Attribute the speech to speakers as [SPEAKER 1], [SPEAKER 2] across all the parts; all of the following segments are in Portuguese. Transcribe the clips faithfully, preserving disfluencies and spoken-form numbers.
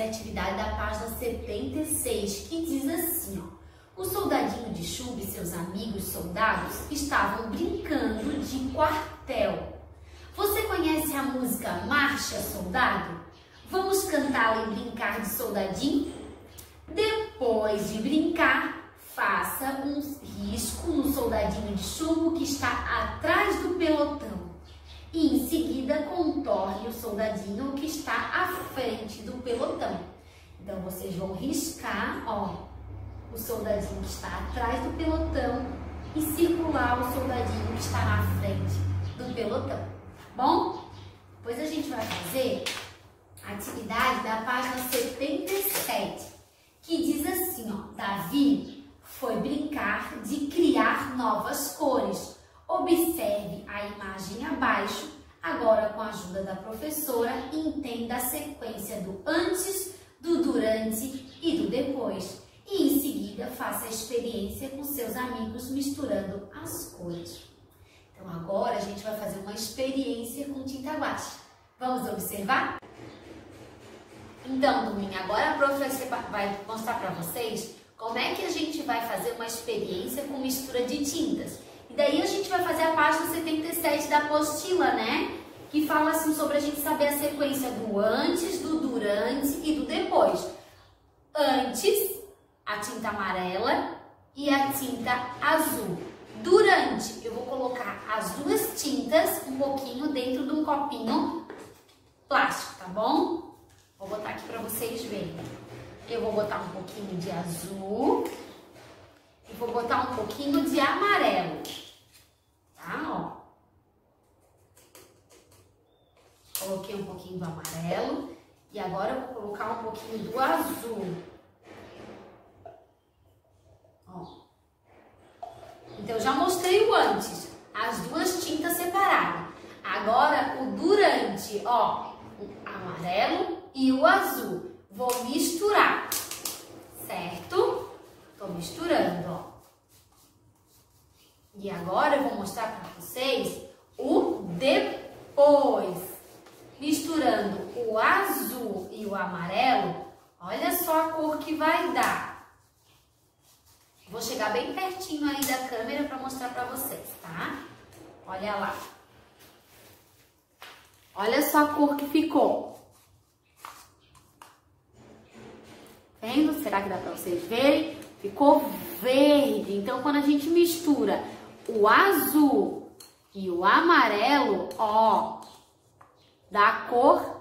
[SPEAKER 1] fazer a atividade da página setenta e seis, que diz assim, ó. O soldadinho de chumbo e seus amigos soldados estavam brincando de quartel. Você conhece a música Marcha, Soldado? Vamos cantá-la e brincar de soldadinho? Depois de brincar, faça um risco no soldadinho de chumbo que está atrás do pelotão. E em seguida contorne o soldadinho que está à frente do pelotão. Então vocês vão riscar, ó, o soldadinho que está atrás do pelotão e circular o soldadinho que está na frente do pelotão, tá bom? Depois a gente vai fazer a atividade da página setenta e sete, que diz assim, ó, Davi foi brincar de criar novas cores. Observe a imagem abaixo, agora com a ajuda da professora, entenda a sequência do antes, do durante e do depois. E em seguida faça a experiência com seus amigos misturando as cores. Então agora a gente vai fazer uma experiência com tinta guache. Vamos observar? Então, Dominga, agora a professora vai mostrar para vocês como é que a gente vai fazer uma experiência com mistura de tintas. E daí a gente vai fazer a página setenta e sete da apostila, né? Que fala assim sobre a gente saber a sequência do antes, do durante e do depois. Antes, a tinta amarela e a tinta azul. Durante, eu vou colocar as duas tintas um pouquinho dentro de um copinho plástico, tá bom? Vou botar aqui para vocês verem. Eu vou botar um pouquinho de azul e vou botar um pouquinho de amarelo, tá? Ó. Coloquei um pouquinho do amarelo e agora eu vou colocar um pouquinho do azul. Então, já mostrei o antes, as duas tintas separadas. Agora, o durante, ó, o amarelo e o azul. Vou misturar, certo? Tô misturando, ó. E agora eu vou mostrar para vocês o depois. Misturando o azul e o amarelo, olha só a cor que vai dar. Vou chegar bem pertinho aí da câmera para mostrar para vocês, tá? Olha lá. Olha só a cor que ficou. Vendo? Será que dá para vocês verem? Ficou verde. Então, quando a gente mistura o azul e o amarelo, ó, dá a cor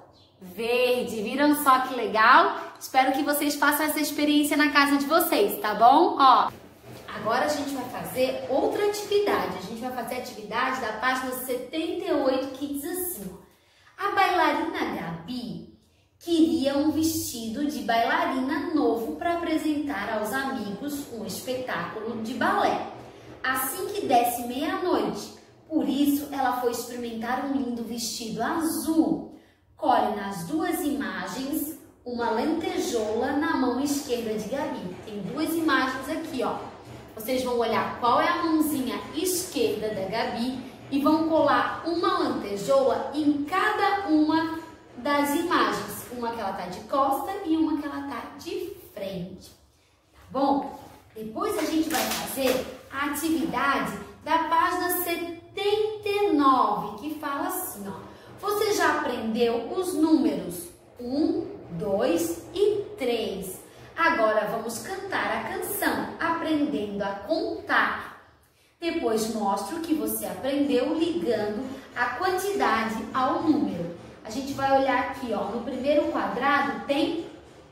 [SPEAKER 1] verde. Viram só que legal? Espero que vocês façam essa experiência na casa de vocês, tá bom? Ó. Agora a gente vai fazer outra atividade. A gente vai fazer a atividade da página setenta e oito, que diz assim, ó. A bailarina Gabi queria um vestido de bailarina novo para apresentar aos amigos um espetáculo de balé, assim que desse meia-noite. Por isso, ela foi experimentar um lindo vestido azul. Colhe nas duas imagens uma lantejoula na mão esquerda de Gabi. Tem duas imagens aqui, ó. Vocês vão olhar qual é a mãozinha esquerda da Gabi e vão colar uma lantejoula em cada uma das imagens. Uma que ela tá de costa e uma que ela tá de frente. Tá bom? Depois a gente vai fazer a atividade da página setenta e nove, que fala assim, ó. Você já aprendeu os números um, dois e três. Agora vamos cantar a canção, aprendendo a contar. Depois mostro o que você aprendeu ligando a quantidade ao número. A gente vai olhar aqui, ó, no primeiro quadrado tem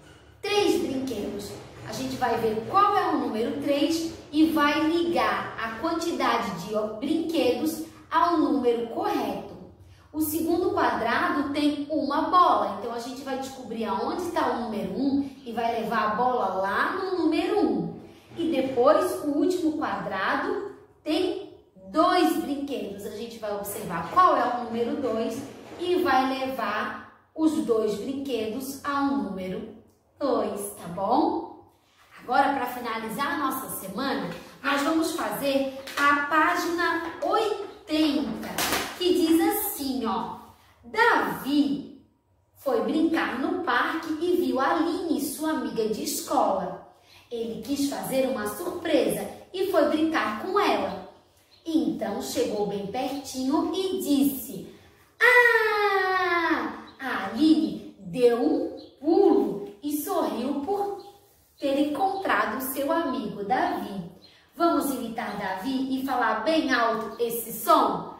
[SPEAKER 1] três brinquedos. A gente vai ver qual é o número três e vai ligar a quantidade de brinquedos ao número correto. O segundo quadrado tem uma bola, então a gente vai descobrir aonde está o número um e vai levar a bola lá no número um. E depois, o último quadrado tem dois brinquedos. A gente vai observar qual é o número dois e vai levar os dois brinquedos ao número dois, tá bom? Agora, para finalizar a nossa semana, nós vamos fazer a página oitenta, que diz assim, ó. Davi foi foi brincar no parque e viu a Aline, sua amiga de escola. Ele quis fazer uma surpresa e foi brincar com ela. Então chegou bem pertinho e disse: "Ah!" A Aline deu um pulo e sorriu por ter encontrado seu amigo Davi. Vamos imitar Davi e falar bem alto esse som?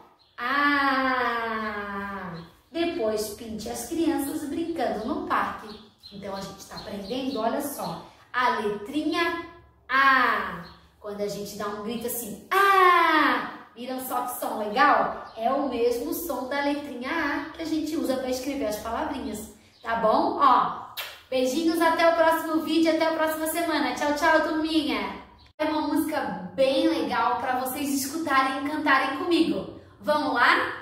[SPEAKER 1] Ah! Depois pinte as crianças brincando no parque. Então a gente está aprendendo, olha só, a letrinha A. Quando a gente dá um grito assim, ah! Viram só que som legal? É o mesmo som da letrinha A que a gente usa para escrever as palavrinhas. Tá bom? Ó, beijinhos, até o próximo vídeo, até a próxima semana. Tchau, tchau, turminha! É uma música bem legal para vocês escutarem e cantarem comigo. Vamos lá?